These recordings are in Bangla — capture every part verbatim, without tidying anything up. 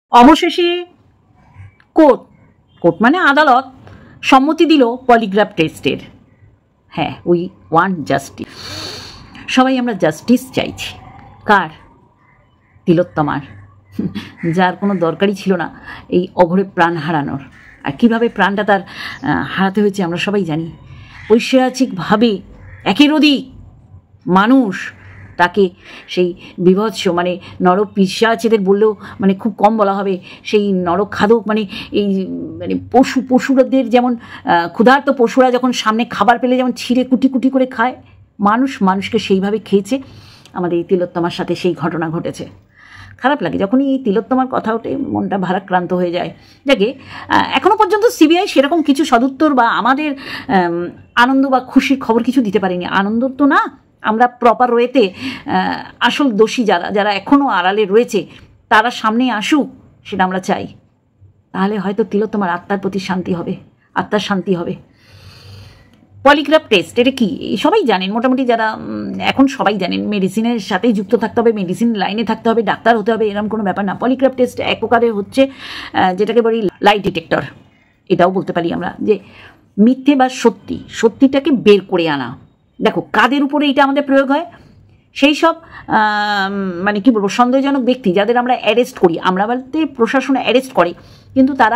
অবশেষে কোর্ট কোর্ট মানে আদালত সম্মতি দিল পলিগ্রাফ টেস্টের। হ্যাঁ, উই ওয়ান্ট জাস্টিস। সবাই আমরা জাস্টিস চাইছি। কার? তিলোত্তমার, যার কোনো দরকারই ছিল না এই অঘরে প্রাণ হারানোর। আর কীভাবে প্রাণটা তার হারাতে হয়েছে আমরা সবাই জানি। ঐশ্বরাচিকভাবে একের অধিক মানুষ তাকে সেই বিভৎস মানে নরক পিশাচেদের বললেও মানে খুব কম বলা হবে, সেই নরক খাদক মানে এই মানে পশু পশুদের যেমন ক্ষুধার্ত পশুরা যখন সামনে খাবার পেলে যেমন ছিঁড়ে কুটি কুটি করে খায়, মানুষ মানুষকে সেইভাবে খেয়েছে। আমাদের এই তিলোত্তমার সাথে সেই ঘটনা ঘটেছে। খারাপ লাগে যখনই এই তিলোত্তমার কথা ওঠে, মনটা ভারাক্রান্ত হয়ে যায়। যাকে এখনও পর্যন্ত সিবিআই সেরকম কিছু সদুত্তর বা আমাদের আনন্দ বা খুশির খবর কিছু দিতে পারেনি। আনন্দ তো না, আমরা প্রপার ওয়েতে আসল দোষী যারা যারা এখনও আড়ালে রয়েছে তারা সামনে আসুক, সেটা আমরা চাই। তাহলে হয়তো তিলোত্তমার আত্মার প্রতি শান্তি হবে, আত্মার শান্তি হবে। পলিগ্রাফ টেস্ট এটা কি সবাই জানেন, মোটামুটি যারা এখন সবাই জানেন। মেডিসিনের সাথেই যুক্ত থাকতে হবে, মেডিসিন লাইনে থাকতে হবে, ডাক্তার হতে হবে, এরকম কোনো ব্যাপার না। পলিগ্রাফ টেস্ট এক প্রকারের হচ্ছে যেটাকে বলি লাই ডিটেক্টর। এটাও বলতে পারি আমরা যে মিথ্যে বা সত্যি, সত্যিটাকে বের করে আনা। দেখো কাদের উপরে এটা আমাদের প্রয়োগ হয়? সেই সব মানে কি বলবো সন্দেহজনক ব্যক্তি যাদের আমরা অ্যারেস্ট করি, আমরা বলতে প্রশাসন অ্যারেস্ট করে, কিন্তু তারা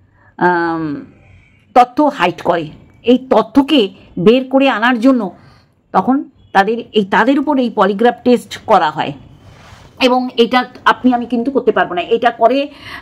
তথ্য হাইড করে। এই তথ্যকে বের করে আনার জন্য তখন তাদের এই তাদের উপর এই পলিগ্রাফ টেস্ট করা হয়। এবং এটা আপনি আমি কিন্তু করতে পারবো না, এটা করে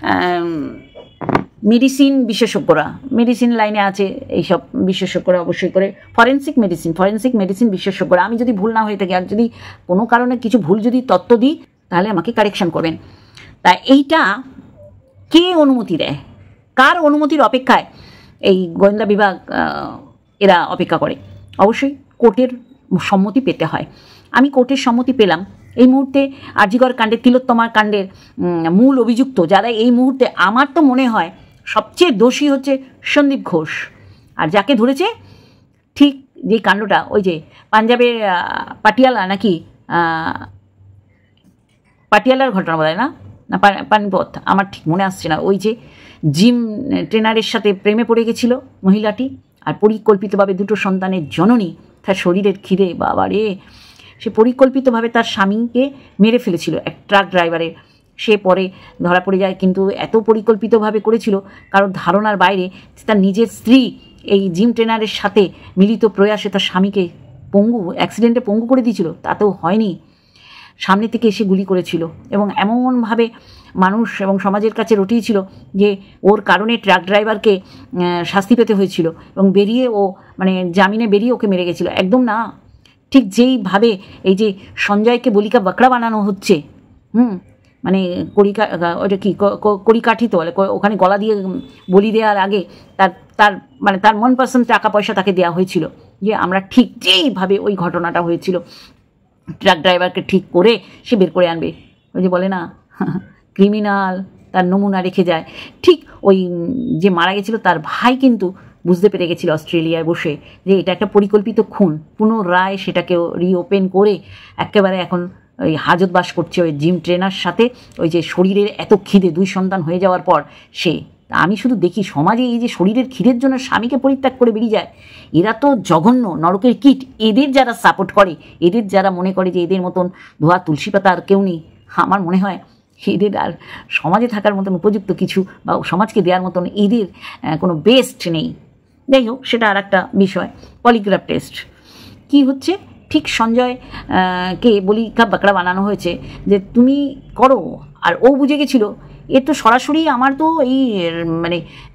মেডিসিন বিশেষজ্ঞরা, মেডিসিন লাইনে আছে এইসব বিশেষজ্ঞরা অবশ্যই করে, ফরেন্সিক মেডিসিন ফরেন্সিক মেডিসিন বিশেষজ্ঞরা। আমি যদি ভুল না হয়ে থাকি আর যদি কোনো কারণে কিছু ভুল যদি তথ্য দিই তাহলে আমাকে কারেকশন করবেন। তা এইটা কে অনুমতি দেয়, কার অনুমতির অপেক্ষায় এই গোয়েন্দা বিভাগ এরা অপেক্ষা করে? অবশ্যই কোর্টের সম্মতি পেতে হয়। আমি কোর্টের সম্মতি পেলাম। এই মুহূর্তে আরজিকর কাণ্ডের, তিলোত্তমার কাণ্ডের মূল অভিযুক্ত যারা এই মুহূর্তে আমার তো মনে হয় সবচেয়ে দোষী হচ্ছে সন্দীপ ঘোষ। আর যাকে ধরেছে ঠিক যে কাণ্ডটা, ওই যে পাঞ্জাবের পাটিয়ালা নাকি পাটিয়ালার ঘটনা বলে না না পানিপথ, আমার ঠিক মনে আসছে না। ওই যে জিম ট্রেনারের সাথে প্রেমে পড়ে গেছিল মহিলাটি, আর পরিকল্পিতভাবে দুটো সন্তানের জননী, তার শরীরের খিদে বাবারে, সে পরিকল্পিতভাবে তার স্বামীকে মেরে ফেলেছিল এক ট্রাক ড্রাইভারের। সে পরে ধরা পড়ে যায়, কিন্তু এত পরিকল্পিতভাবে করেছিল কারোর ধারণার বাইরে। তার নিজের স্ত্রী এই জিম ট্রেনারের সাথে মিলিত প্রয়াসে তার স্বামীকে পঙ্গু অ্যাক্সিডেন্টে পঙ্গু করে দিয়েছিল, তাতেও হয়নি, সামনে থেকে এসে গুলি করেছিল। এবং এমনভাবে মানুষ এবং সমাজের কাছে রটিয়েছিল যে ওর কারণে ট্রাক ড্রাইভারকে শাস্তি পেতে হয়েছিল, এবং বেরিয়ে ও মানে জামিনে বেরিয়ে ওকে মেরে গেছিলো। একদম না, ঠিক যেইভাবে এই যে সঞ্জয়কে বলিকা বাঁকড়া বানানো হচ্ছে, হুম মানে কড়িকা ওটা কি কড়িকাঠি তো বলে, ওখানে গলা দিয়ে বলি দেওয়ার আগে তার তার মানে তার মন পছন্দ টাকা পয়সা তাকে দেওয়া হয়েছিল, যে আমরা ঠিক যেইভাবে ওই ঘটনাটা হয়েছিল ট্রাক ড্রাইভারকে ঠিক করে সে বের করে আনবে। ওই যে বলে না ক্রিমিনাল তার নমুনা রেখে যায়, ঠিক ওই যে মারা গেছিল তার ভাই কিন্তু বুঝতে পেরে গেছিল অস্ট্রেলিয়ায় বসে যে এটা একটা পরিকল্পিত খুন। পুনরায় সেটাকে রিওপেন করে একেবারে এখন ওই হাজতবাস করছে ওই জিম ট্রেনার সাথে। ওই যে শরীরের এত খিদে, দুই সন্তান হয়ে যাওয়ার পর সে, আমি শুধু দেখি সমাজে এই যে শরীরের খিদের জন্য স্বামীকে পরিত্যাগ করে বেরিয়ে যায়, এরা তো জঘন্য নরকের কীট। এদের যারা সাপোর্ট করে, এদের যারা মনে করে যে এদের মতন ধোয়া তুলসী পাতা আর কেউ নেই, আমার মনে হয় এদের আর সমাজে থাকার মতন উপযুক্ত কিছু বা সমাজকে দেওয়ার মতন এদের কোনো বেস্ট নেই। যাই হোক, সেটা আর একটা বিষয়। পলিগ্রাফ টেস্ট কি হচ্ছে, ঠিক সঞ্জয় কে বলিকা বাঁকড়া বানানো হয়েছে যে তুমি করো, আর ও বুঝে গেছিলো এ তো সরাসরি আমার তো এই মানে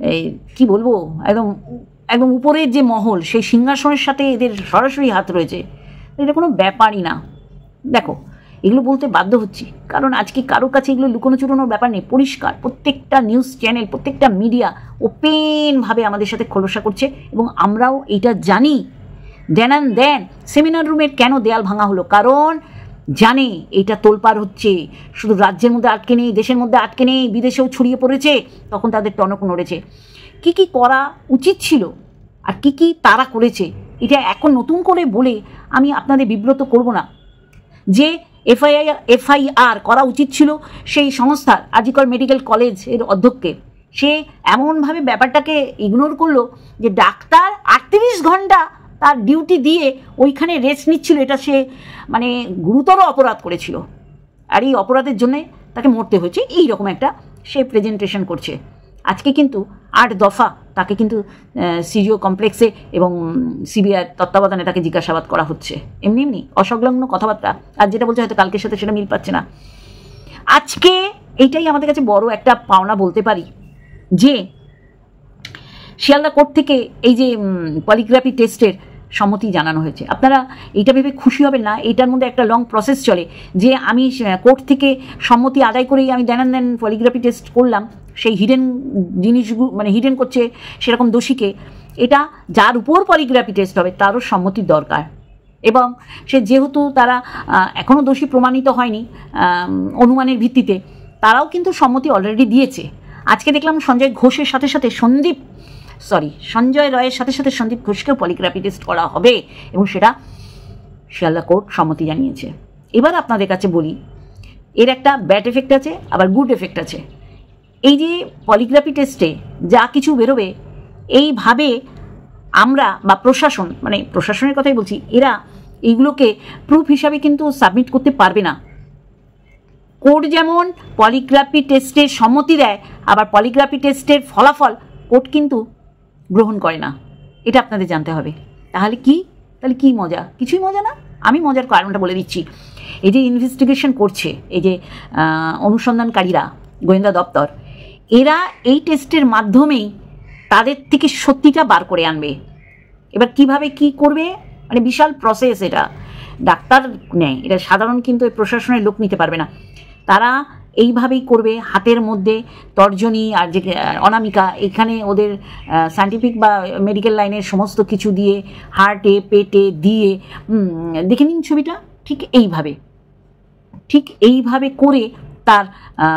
কি বলবো একদম একদম উপরের যে মহল সেই সিংহাসনের সাথে এদের সরাসরি হাত রয়েছে। এটা কোনো ব্যাপারই না। দেখো এগুলো বলতে বাধ্য হচ্ছি কারণ আজকে কারোর কাছে এগুলো লুকোনো চুরোনোর ব্যাপার নেই, পরিষ্কার প্রত্যেকটা নিউজ চ্যানেল প্রত্যেকটা মিডিয়া ওপেনভাবে আমাদের সাথে খোলসা করছে, এবং আমরাও এইটা জানি। দেন অ্যান্ড দেন সেমিনার রুমের কেন দেয়াল ভাঙা হলো, কারণ জানে এইটা তোলপাড় হচ্ছে, শুধু রাজ্যের মধ্যে আটকে নেই, দেশের মধ্যে আটকে নেই, বিদেশেও ছড়িয়ে পড়েছে, তখন তাদের টনক নড়েছে। কী কী করা উচিত ছিল আর কী কী তারা করেছে, এটা এখন নতুন করে বলে আমি আপনাদের বিব্রত করব না। যে এফআইআর এফআইআর করা উচিত ছিল সেই সংস্থার, আজিকর মেডিকেল কলেজের অধ্যক্ষের। সে এমনভাবে ব্যাপারটাকে ইগনোর করলো যে ডাক্তার আটত্রিশ ঘন্টা তার ডিউটি দিয়ে ওইখানে রেস্ট নিচ্ছিল, এটা সে মানে গুরুতর অপরাধ করেছিল। আর এই অপরাধের জন্যে তাকে মরতে হয়েছে, এই রকম একটা সে প্রেজেন্টেশন করছে। আজকে কিন্তু আট দফা তাকে কিন্তু সিজিও কমপ্লেক্সে এবং সিবিআই তত্ত্বাবধানে তাকে জিজ্ঞাসাবাদ করা হচ্ছে, এমনি এমনি অসংলগ্ন কথাবার্তা। আর যেটা বলছে হয়তো কালকের সাথে সেটা মিল পাচ্ছে না। আজকে এইটাই আমাদের কাছে বড় একটা পাওনা বলতে পারি যে শিয়ালদা কোর্ট থেকে এই যে পলিগ্রাফি টেস্টের সম্মতি জানানো হয়েছে। আপনারা এইটা ভেবে খুশি হবেন না, এইটার মধ্যে একটা লং প্রসেস চলে যে আমি কোর্ট থেকে সম্মতি আদায় করেই আমি দেন দেন পলিগ্রাফি টেস্ট করলাম, সেই হিডেন জিনিসগুলো মানে হিডেন করছে সেরকম দোষীকে। এটা যার উপর পলিগ্রাফি টেস্ট হবে তারও সম্মতির দরকার, এবং সে যেহেতু তারা এখনও দোষী প্রমাণিত হয়নি অনুমানের ভিত্তিতে, তারাও কিন্তু সম্মতি অলরেডি দিয়েছে। আজকে দেখলাম সঞ্জয় ঘোষের সাথে সাথে সন্দীপ সরি সঞ্জয় রায়ের সাথে সাথে সন্দীপ ঘোষকেও পলিগ্রাফি টেস্ট করা হবে, এবং সেটা শিয়ালদা কোর্ট সম্মতি জানিয়েছে। এবার আপনাদের কাছে বলি, এর একটা ব্যাড এফেক্ট আছে, আবার গুড এফেক্ট আছে। এই যে পলিগ্রাফি টেস্টে যা কিছু বেরোবে, এইভাবে আমরা বা প্রশাসন, মানে প্রশাসনের কথাই বলছি, এরা এইগুলোকে প্রুফ হিসাবে কিন্তু সাবমিট করতে পারবে না। কোর্ট যেমন পলিগ্রাফি টেস্টের সম্মতি দেয়, আবার পলিগ্রাফি টেস্টের ফলাফল কোর্ট কিন্তু গ্রহণ করে না, এটা আপনাদের জানতে হবে। তাহলে কি তাহলে কি মজা? কিছুই মজা না। আমি মজার কারণটা বলে দিচ্ছি। এই যে ইনভেস্টিগেশন করছে এই যে অনুসন্ধানকারীরা, গোয়েন্দা দপ্তর, এরা এই টেস্টের মাধ্যমেই তাদের থেকে সত্যিটা বার করে আনবে। এবার কিভাবে কি করবে, মানে বিশাল প্রসেস। এটা ডাক্তার নেয়, এটা সাধারণ কিন্তু এই প্রশাসনের লোক নিতে পারবে না। তারা এইভাবেই করবে, হাতের মধ্যে তর্জনী আর যে অনামিকা, এখানে ওদের সায়েন্টিফিক বা মেডিকেল লাইনের সমস্ত কিছু দিয়ে, হার্টে পেটে দিয়ে, দেখে নিন ছবিটা, ঠিক এইভাবে ঠিক এইভাবে করে তার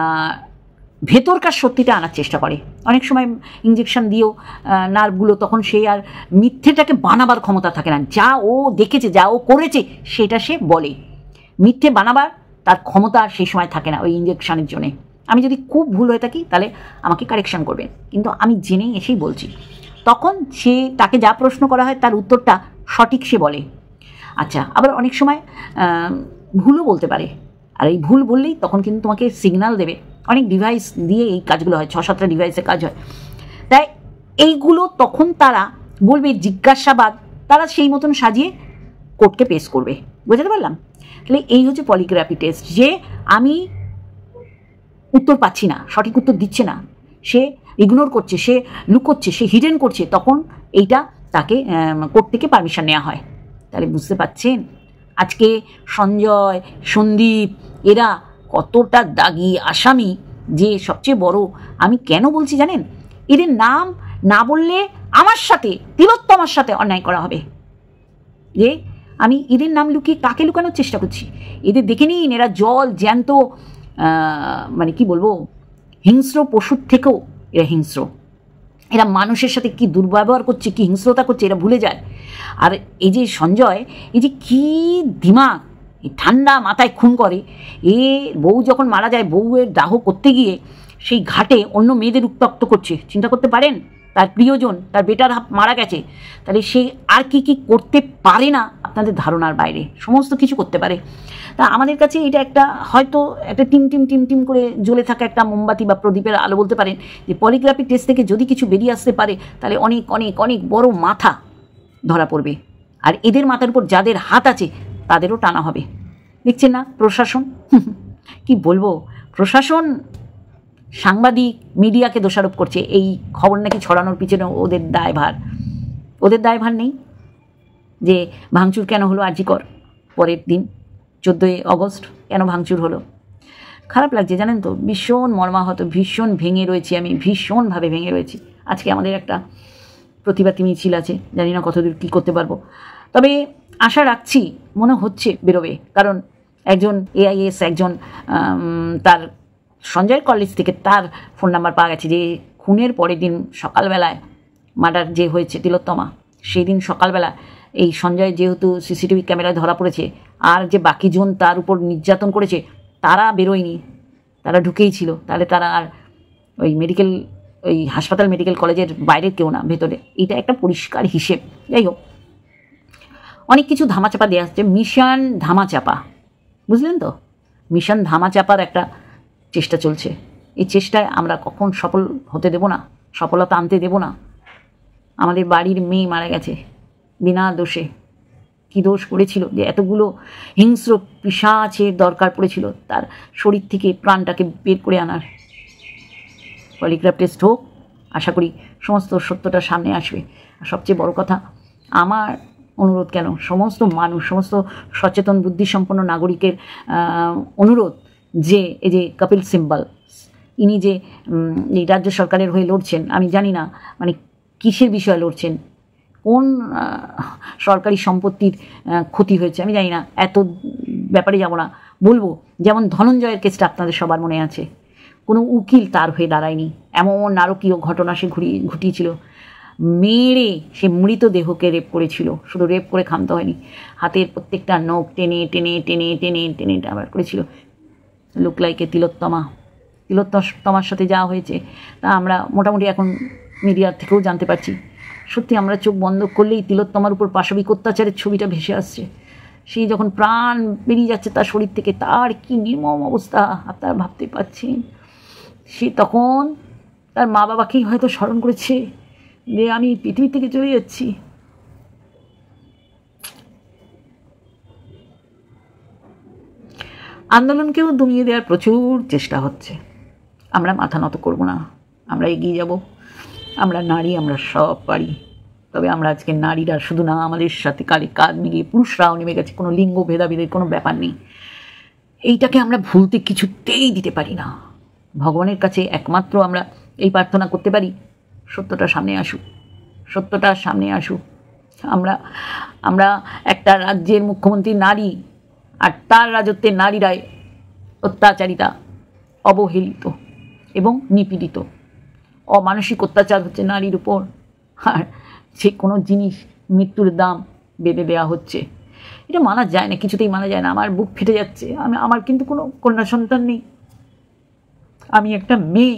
ভেতরকার সত্যিটা আনার চেষ্টা করে। অনেক সময় ইঞ্জেকশন দিয়েও নার্ভগুলো, তখন সে আর মিথ্যেটাকে বানাবার ক্ষমতা থাকে না। যা ও দেখেছে, যা ও করেছে, সেটা সে বলে। মিথ্যে বানাবার তার ক্ষমতা আর সেই সময় থাকে না ওই ইঞ্জেকশনের জন্যে। আমি যদি খুব ভুল হয়ে থাকি তাহলে আমাকে কারেকশন করবেন, কিন্তু আমি জেনেই এসেই বলছি। তখন সে, তাকে যা প্রশ্ন করা হয় তার উত্তরটা সঠিক সে বলে। আচ্ছা, আবার অনেক সময় ভুলও বলতে পারে, আর এই ভুল বললেই তখন কিন্তু তোমাকে সিগন্যাল দেবে। অনেক ডিভাইস দিয়ে এই কাজগুলো হয়, ছ সাতটা ডিভাইসে কাজ হয়। তাই এইগুলো তখন তারা বলবে, জিজ্ঞাসাবাদ তারা সেই মতন সাজিয়ে কোর্টকে পেশ করবে। বুঝতে পারলাম? তাহলে এই হচ্ছে পলিগ্রাফি টেস্ট, যে আমি উত্তর পাচ্ছি না, সঠিক উত্তর দিচ্ছে না, সে ইগনোর করছে, সে লুকোচ্ছে, সে হিডেন করছে, তখন এইটা তাকে কোর্ট থেকে পারমিশন নেওয়া হয়। তাহলে বুঝতে পারছেন আজকে সঞ্জয়, সন্দীপ এরা কতটা দাগি আসামি। যে সবচেয়ে বড়, আমি কেন বলছি জানেন, এদের নাম না বললে আমার সাথে, তিলোত্তমার সাথে অন্যায় করা হবে। যে আমি এদের নাম লুকিয়ে কাকে লুকানোর চেষ্টা করছি? এদের দেখে নিন, এরা জল জ্যান্ত, মানে কি বলবো, হিংস্র পশুর থেকেও এরা হিংস্র। এরা মানুষের সাথে কি দুর্ব্যবহার করছে, কি হিংস্রতা করছে, এরা ভুলে যায়। আর এই যে সঞ্জয়, এই যে কি দিমাগ, ঠান্ডা মাথায় খুন করে। এ বউ যখন মারা যায়, বউয়ের দাহ করতে গিয়ে সেই ঘাটে অন্য মেয়েদের উত্তক্ত করছে। চিন্তা করতে পারেন, তার প্রিয়জন, তার বেটার মারা গেছে, তাহলে সে আর কি কি করতে পারে না আপনাদের ধারণার বাইরে, সমস্ত কিছু করতে পারে। তা আমাদের কাছে এটা একটা হয়তো একটা টিম টিম টিম টিম করে জ্বলে থাকা একটা মোমবাতি বা প্রদীপের আলো বলতে পারেন, যে পলিগ্রাফি টেস্ট থেকে যদি কিছু বেরিয়ে আসতে পারে তাহলে অনেক অনেক অনেক বড় মাথা ধরা পড়বে। আর এদের মাথার উপর যাদের হাত আছে তাদেরও টানা হবে। দেখছেন না প্রশাসন, কি বলবো, প্রশাসন সাংবাদিক মিডিয়াকে দোষারোপ করছে এই খবর নাকি ছড়ানোর পিছনে ওদের দায়ভার। ওদের দায়ভার নেই যে ভাঙচুর কেন হলো আর জি কর পরের দিন চোদ্দোই অগস্ট কেন ভাঙচুর হলো। খারাপ লাগছে জানেন তো, ভীষণ মর্মাহত, ভীষণ ভেঙে রয়েছি আমি, ভীষণভাবে ভেঙে রয়েছি। আজকে আমাদের একটা প্রতিবাদী মিছিল আছে, জানি না কতদূর কী করতে পারবো, তবে আশা রাখছি মনে হচ্ছে বেরোবে। কারণ একজন এআইএস, একজন তার সঞ্জয়ের কলেজ থেকে তার ফোন নাম্বার পাওয়া গেছে, যে খুনের পরের দিন সকালবেলায় মার্ডার যে হয়েছে তিলোত্তমা, সেই দিন সকালবেলা এই সঞ্জয় যেহেতু সিসিটিভি ক্যামেরায় ধরা পড়েছে, আর যে বাকি জন তার উপর নির্যাতন করেছে তারা বেরোয়নি, তারা ঢুকেই ছিল, তাহলে তারা আর ওই মেডিকেল ওই হাসপাতাল মেডিকেল কলেজের বাইরের কেউ না, ভেতরে। এটা একটা পরিষ্কার হিসেব। যাই হোক, অনেক কিছু ধামাচাপা দেওয়া হচ্ছে, মিশন ধামাচাপা, বুঝলেন তো? মিশন ধামাচাপার একটা চেষ্টা চলছে। এই চেষ্টায় আমরা কখন সফল হতে দেব না, সফলতা আনতে দেব না। আমাদের বাড়ির মেয়ে মারা গেছে বিনা দোষে। কী দোষ করেছিল যে এতগুলো হিংস্র পিশাচের দরকার পড়েছিল তার শরীর থেকে প্রাণটাকে বের করে আনার? পলিগ্রাফ টেস্ট হোক, আশা করি সমস্ত সত্যটা সামনে আসবে। আর সবচেয়ে বড় কথা, আমার অনুরোধ কেন, সমস্ত মানুষ, সমস্ত সচেতন বুদ্ধিসম্পন্ন নাগরিকের অনুরোধ যে এই যে কপিল সিব্বল, ইনি যে এই রাজ্য সরকারের হয়ে লড়ছেন, আমি জানি না মানে কিসের বিষয়ে লড়ছেন, কোন সরকারি সম্পত্তির ক্ষতি হয়েছে আমি জানি না, এত ব্যাপারে যাব না। বলবো যেমন ধনঞ্জয়ের কেসটা আপনাদের সবার মনে আছে, কোনো উকিল তার হয়ে দাঁড়ায়নি, এমন নারকীয় ঘটনা সে ঘুরিয়ে ঘটিয়েছিল। মেরে সে মৃত দেহকে রেপ করেছিল, শুধু রেপ করে ক্ষান্ত হয়নি, হাতের প্রত্যেকটা নখ টেনে টেনে টেনে টেনে টেনে আবার করেছিল। লুকলাইকে তিলোত্তমা, তিলোত্তমার সাথে যা হয়েছে তা আমরা মোটামুটি এখন মিডিয়ার থেকেও জানতে পারছি। সত্যি আমরা চোখ বন্ধ করলেই তিলোত্তমার উপর পাশবিক অত্যাচারের ছবিটা ভেসে আসছে। সেই যখন প্রাণ বেরিয়ে যাচ্ছে তার শরীর থেকে, তার কি নির্মম অবস্থা আপনারা ভাবতে পারছেন। সে তখন তার মা বাবাকেই হয়তো স্মরণ করেছে যে আমি পৃথিবী থেকে চলে যাচ্ছি। আন্দোলনকেও দমিয়ে দেওয়ার প্রচুর চেষ্টা হচ্ছে। আমরা মাথা নত করব না, আমরা এগিয়ে যাব। আমরা নারী, আমরা সব পারি। তবে আমরা আজকে নারীরা শুধু না, আমাদের সাথে কালে কাঁধ মিলিয়ে পুরুষরাও নেমে গেছে, কোনো লিঙ্গ ভেদাভেদের কোনো ব্যাপার নেই। এইটাকে আমরা ভুলতে কিছুতেই দিতে পারি না। ভগবানের কাছে একমাত্র আমরা এই প্রার্থনা করতে পারি, সত্যটা সামনে আসুক, সত্যটা সামনে আসুক। আমরা আমরা একটা রাজ্যের মুখ্যমন্ত্রী নারী, আর তার রাজত্বের নারীরাই অত্যাচারিতা, অবহেলিত এবং নিপীড়িত। অমানসিক অত্যাচার হচ্ছে নারীর উপর, আর যে কোনো জিনিস মৃত্যুর দাম বেঁধে দেওয়া হচ্ছে। এটা মানা যায় না, কিছুতেই মানা যায় না। আমার বুক ফেটে যাচ্ছে। আমি আমার কিন্তু কোনো কন্যা সন্তান নেই, আমি একটা মেয়ে।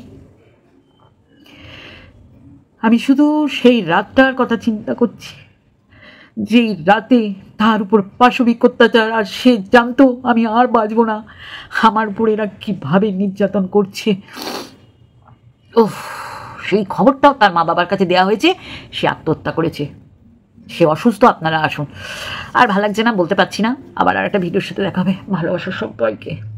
আমি শুধু সেই রাতটার কথা চিন্তা করছি, যেই রাতে তার উপর পাশবিক অত্যাচার, আর সে জানতো আমি আর বাঁচবো না। আমার উপর এরা কীভাবে নির্যাতন করছে। ওহ, সেই খবরটাও তার মা বাবার কাছে দেওয়া হয়েছে, সে আত্মহত্যা করেছে। সে অসুস্থ, আপনারা আসুন। আর ভালো লাগছে না, বলতে পারছি না। আবার আর একটা ভিডিওর সাথে দেখা হবে। ভালোবাসা সবাইকে।